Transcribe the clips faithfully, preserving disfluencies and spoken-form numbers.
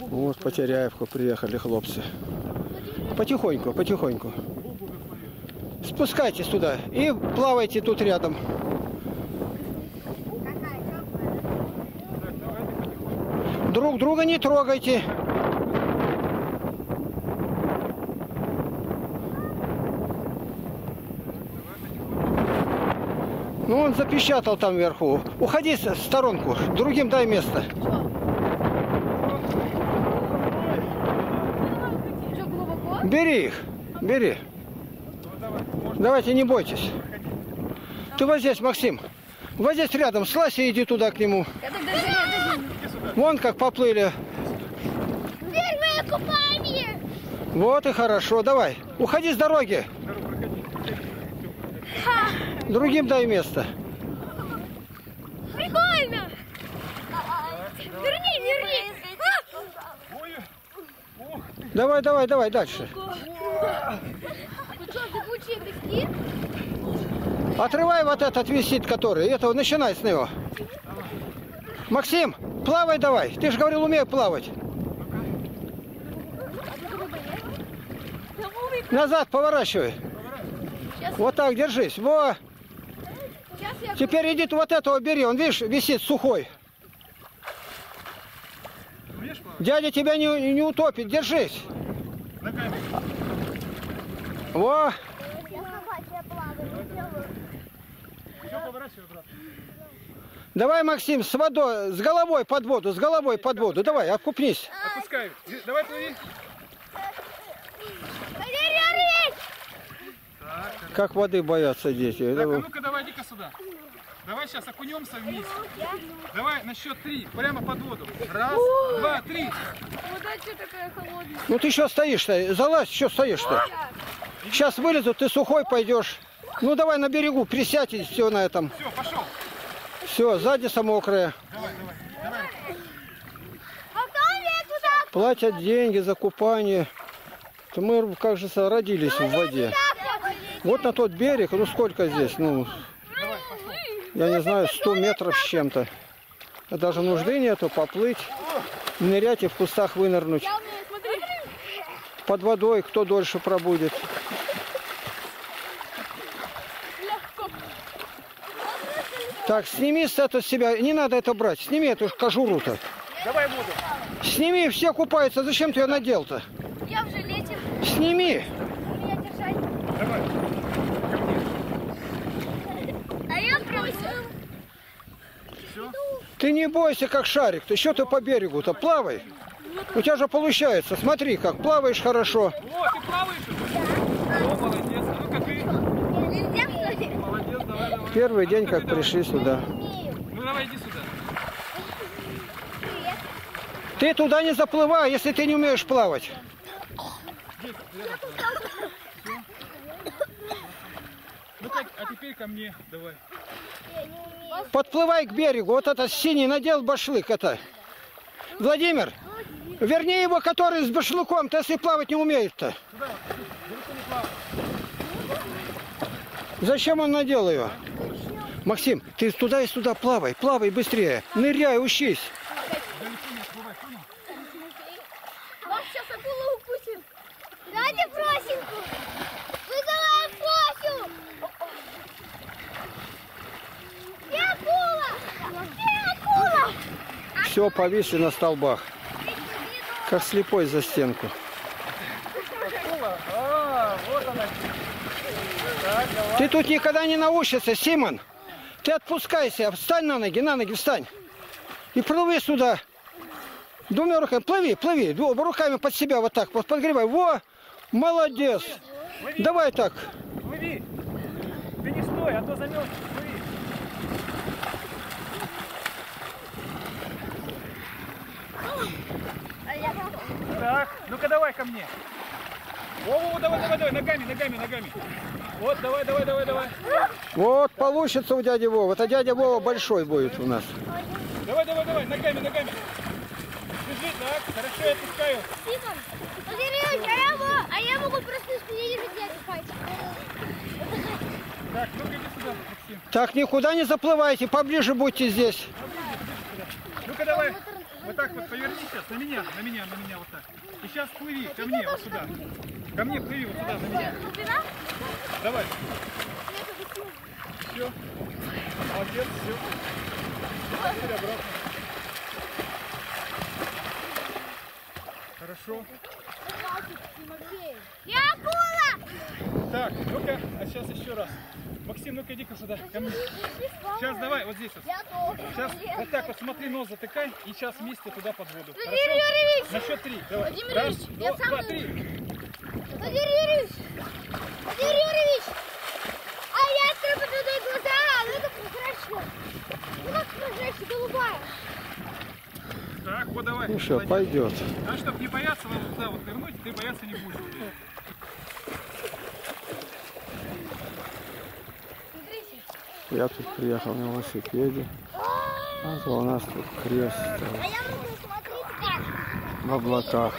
Вот Потеряевку приехали хлопцы. Потихоньку, потихоньку. Спускайтесь туда и плавайте тут рядом. Друг друга не трогайте. Ну, он запечатал там вверху. Уходи в сторонку, другим дай место. Бери их, бери. Давайте, не бойтесь. Ты вот здесь, Максим. Вот здесь рядом, слазь и иди туда к нему. Вон как поплыли. Первое купание. Вот и хорошо, давай. Уходи с дороги. Другим дай место. Прикольно. Верни, верни. Давай, давай, давай, дальше. Отрывай вот этот висит, который. Это начинай с него. Максим, плавай давай. Ты же говорил, умею плавать. Назад поворачивай. Вот так, держись. Во. Теперь иди вот этого бери. Он, видишь, висит сухой. Дядя тебя не, не утопит. Держись. Во. Давай, Максим, с водой, с головой под воду, с головой под воду. Давай, откупнись. Отпускай. Давай плыви. Как воды боятся дети. Так, а ну-ка давай, иди-ка сюда. Давай сейчас окунемся вместе. Давай на счет три, прямо под воду. Раз, два, три. Вода что такая холодная? Ну ты что стоишь-то? Залазь, что стоишь-то? Сейчас вылезут, ты сухой пойдешь. Ну давай на берегу, присядь и все на этом. Все, пошел. Все, задница мокрая. Давай, давай, давай. Платят деньги за купание. То мы, как же, родились в воде. Вот на тот берег, ну сколько здесь? Ну, я не знаю, сто метров с чем-то. Даже нужды нету поплыть, нырять и в кустах вынырнуть. Под водой кто дольше пробудет. Так, сними статус себя. Не надо это брать. Сними эту кожуру-то. Давай воду. Сними, все купаются. Зачем ты ее надел-то? Я в жилете. Сними. Меня держать. Давай. А я проплыл. Ты не бойся, как шарик. Ты что ты по берегу-то? Плавай. У тебя же получается. Смотри, как плаваешь хорошо. О, ты плаваешь? О, молодец. А ну-ка ты. Нельзя, что ли? Молодец, давай, давай. Первый день, как пришли сюда. Ну давай, иди сюда. Ты туда не заплывай, если ты не умеешь плавать. Ну-ка, а теперь ко мне, давай. Подплывай к берегу. Вот этот синий надел башлык это. Владимир, верни его, который с башлыком-то, если плавать не умеет-то. Зачем он надел ее? Максим, ты туда и сюда плавай, плавай быстрее. Ныряй, учись. Вас сейчас акула укусит. Дайте просинку. Вызываем Фосю. Где акула? Где акула? Все, повисли на столбах. Как слепой за стенку. А, вот она. Так, давай. Ты тут никогда не научишься, Симон. Ты отпускайся, встань на ноги, на ноги встань. И плыви сюда. Двумя руками, плыви, плыви. Руками под себя вот так, вот подгребай. Во, молодец. Плыви. Давай так. Плыви. Ты не стой, а то замерзнешь. Плыви. Так, ну-ка давай ко мне. О, давай, давай, давай, ногами, ногами, ногами. Вот, давай, давай, давай, давай. Вот, получится у дяди Вова. Это дядя Вова большой будет у нас. Давай, давай, давай, ногами, ногами. Держи, так, хорошо, я отпускаю. Симон, подержи, а я могу, а я могу просто спинить и отдыхать. Так, ну-ка иди сюда, Максим. Так, никуда не заплывайте, поближе будьте здесь. Ну-ка давай. Вот так так вот поверни сейчас, на меня, на меня, на меня вот так. И сейчас плыви ко мне, вот сюда. Ко мне плыви вот сюда, на меня. Давай. Все. Молодец, все. Теперь обратно. Хорошо. Я акула! Так, ну-ка, а сейчас еще раз. Максим, ну-ка иди-ка сюда, ко мне. Сейчас давай, вот здесь вот. Я тоже. Сейчас вот так вот смотри, нос затыкай, и сейчас вместе туда под воду. Владимир Юрьевич! На счет три, давай. Владимир Раз, Юрьевич, два, я сам два, иду. три. Владимир Юрьевич! Владимир Юрьевич! А я треба туда глаза, ну это прозрачно. Ну как прозрачно, голубая. Так, вот давай. Ну что, молодец. пойдет. А чтобы не бояться вот туда вот нырнуть, ты бояться не будешь. Я тут приехал на велосипеде. А то у нас тут крест А я могу смотреть как. в облаках.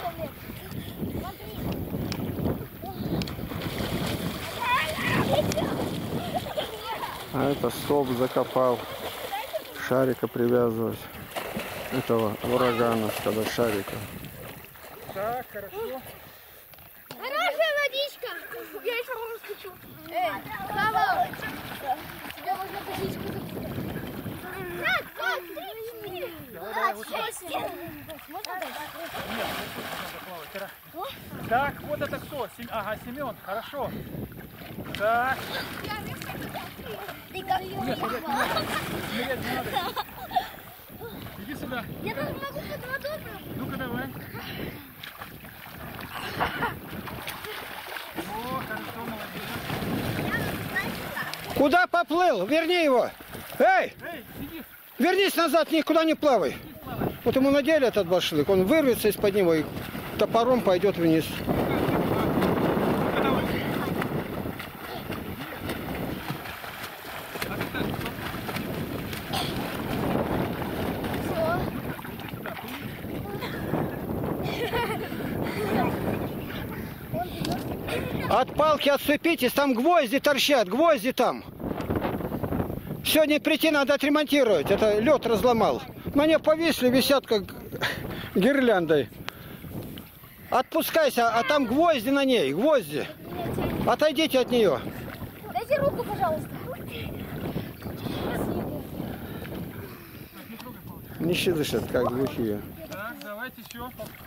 А это стоп закопал. Шарика привязывать. Этого урагана, сказать, шарика. Так, хорошо. Хорошая водичка. Я еще могу скачу. Эй, Слава! Тебя можно водичку запустить. Раз, два, три, четыре. Шесть. Можно дальше? Нет, надо плавать. Раз. Так, вот это кто? Сем... Ага, Семен, хорошо. Так. Ты как Нет, нырять не надо. Нырять не надо. Иди сюда. Я даже могу под водой. Ну-ка давай. О, хорошо, молодец. Куда поплыл? Верни его! Эй! Эй, сиди. Вернись назад, никуда не плавай. Вот ему надели этот башлык, он вырвется из-под него и топором пойдет вниз. Ну-ка давай. От палки отцепитесь, там гвозди торчат, гвозди там. Сегодня прийти надо отремонтировать, это лед разломал. На нее повисли, висят как гирляндой. Отпускайся, а там гвозди на ней, гвозди. Отойдите от нее. Дайте руку, пожалуйста. Не щелышат, как глухие. Так, давайте еще.